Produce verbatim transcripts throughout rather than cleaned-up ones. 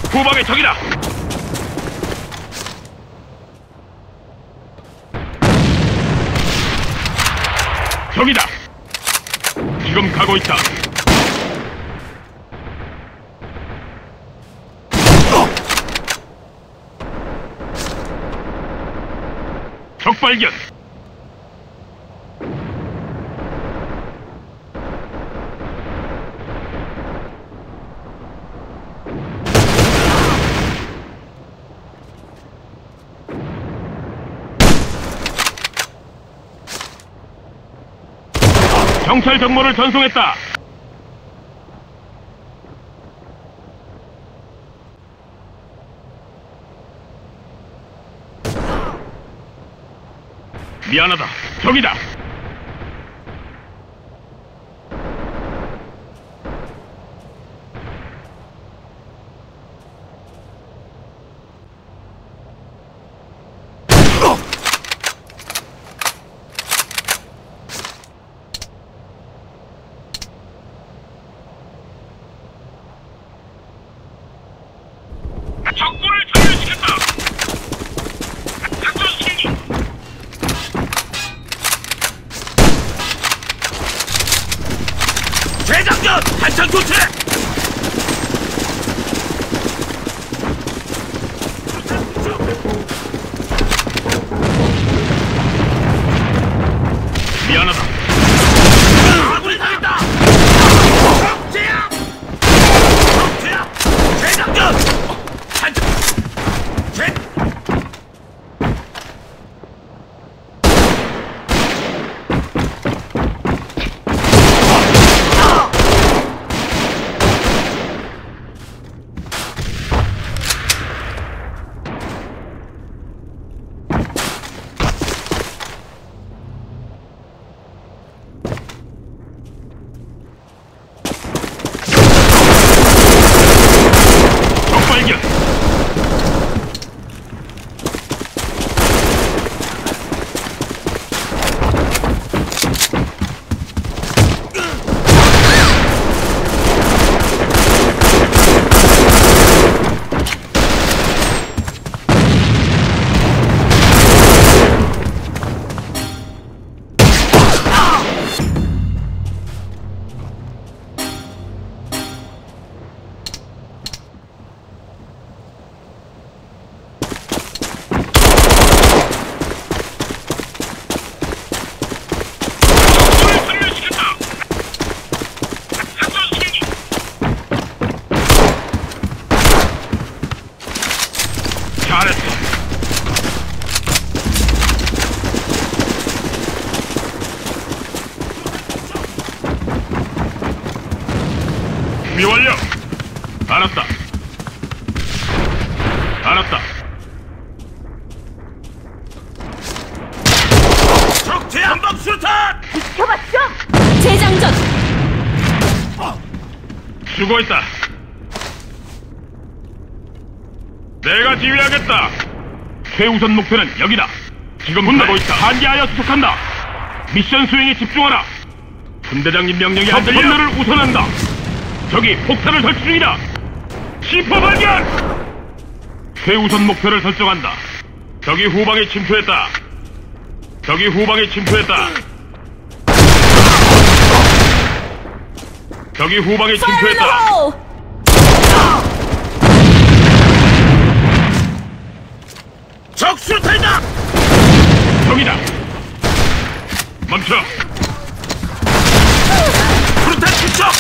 후방의 적이다. 적이다. 지금 가고 있다. 적 발견. 경찰 정보를 전송했다. 미안하다. 적이다. 적군을 전멸시켰다. 작전 실기. 대장전 한창 교체. 미안하다. 아군이 당했다. 적제압. 적제압. 대장전. 잘했어. 준비 완료. 알았다. 알았다. 적 제한방 수탄! 지켜봤죠? 재장전! 수고했다. 내가 지휘하겠다. 최우선 목표는 여기다. 지금 가고 있다. 한계하여 수속한다. 미션 수행에 집중하라. 분대장님 명령이 안 들려. 전멸을 우선한다. 적이 폭탄을 설치 중이다. 시퍼 발견. 최우선 목표를 설정한다. 적이 후방에 침투했다. 적이 후방에 침투했다. 적이 후방에 침투했다. 적 수탄이다! 적이다! 멈춰! 수탄 투척!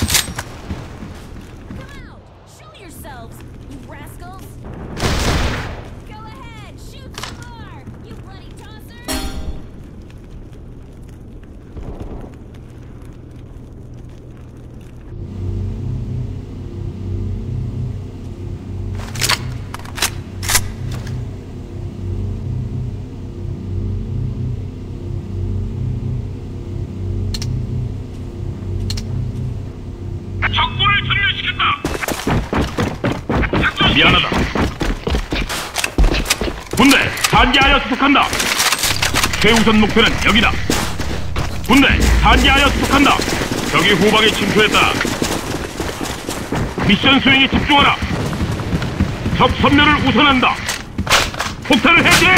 적군을 전멸시켰다. 미안하다. 군대 단계하여 수속한다. 최우선 목표는 여기다. 군대 단계하여 수속한다. 적이 후방에 침투했다. 미션 수행에 집중하라. 적 섬멸을 우선한다. 폭탄을 해제해.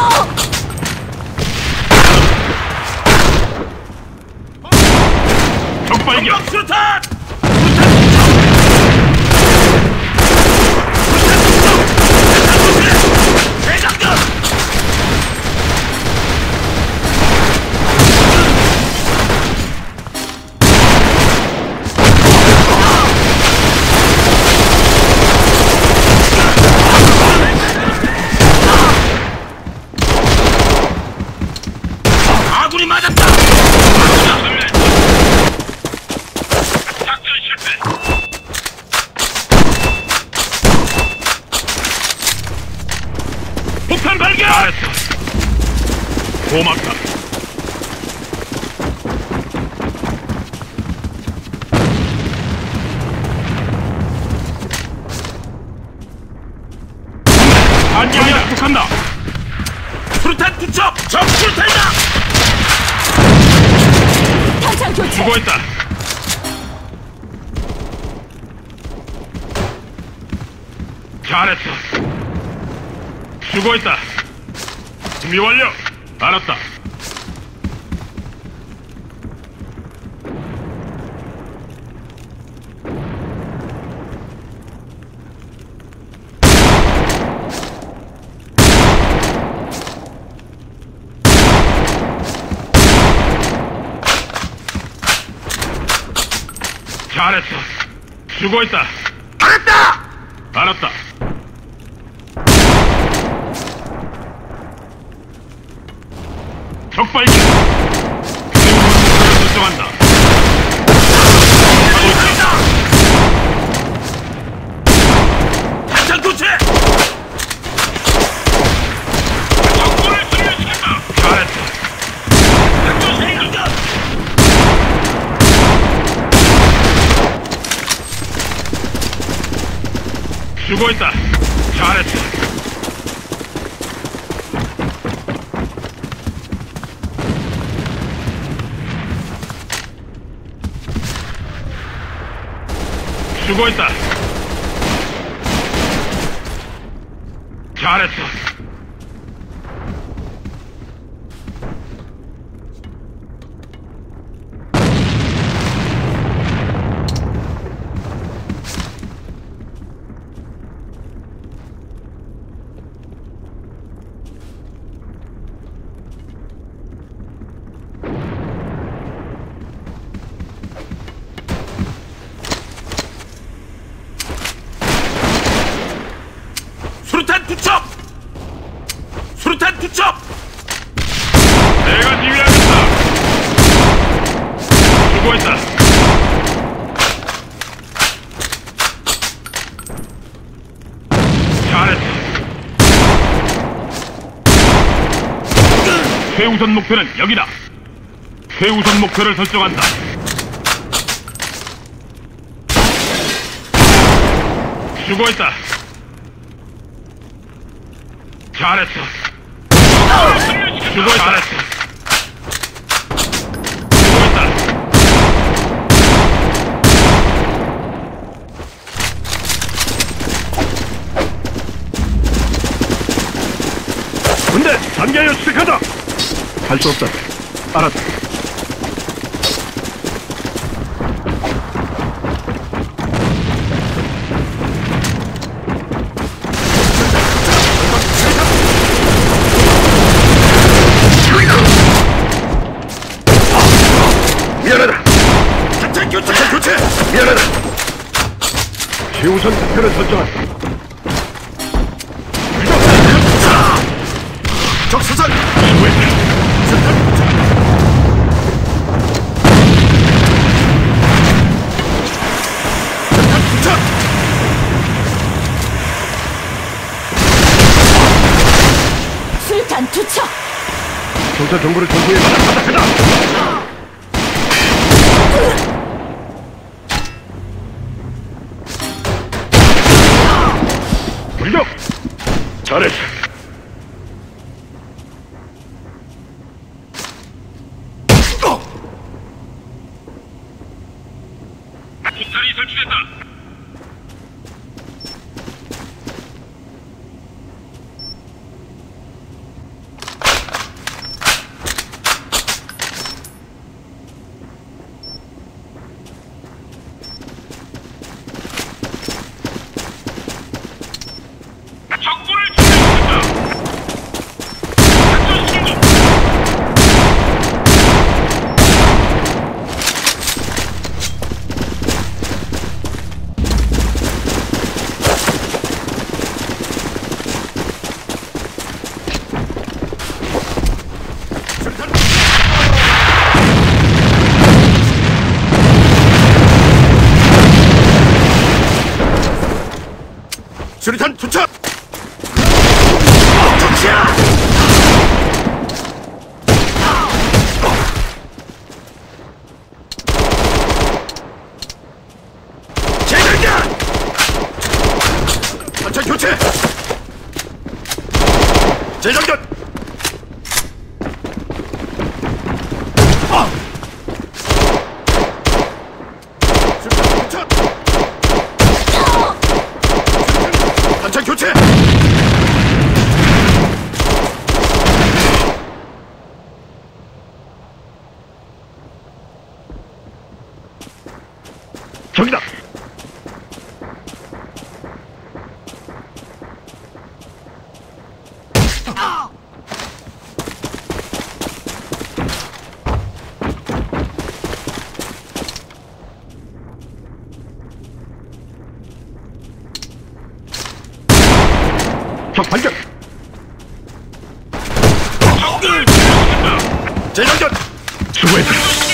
적 발견. 수탄. 아군이 맞았다. 작전 실패. 폭탄 발견. 알았어. 고맙다. 한개야 부족한다. 수류탄 투척. 적 수류탄이다. 현장 교체. 수고했다. 잘했어. 수고했다. 준비 완료. 알았다. 잘했어. 수고했다. 알았다. 알았다. 적 발견. 설정한다. 탄창 교체. 적군을 승리시켰다. 잘했어. 작전 생각다. 수고했다. 잘했어. 수고했다. 잘했어. 수류탄 투척! 수류탄 투척! 내가 지휘하겠다. 수고했다. 잘했어. 최우선 목표는 여기다. 최우선 목표를 설정한다. 수고했다. 잘했어. 수고 잘했어. 수고했다. 군대 단계하여 수색하다. 할 수 없다. 알았다. 미안하다. 작전 교체. 작전 교체. 미안하다. 최우선 목표를 설정한다. 적수선. 수고했다. 술탄 투척. 정찰 정보를 전부에 바닥바닥하다. 불격. 잘했어. 폭탄이 설치됐다. 수류탄 투척. 좋지야. 재장전. 탄창 교체. 재장전. 탄창 교체! 저기다! 적 발견! 재장전! 수고했다!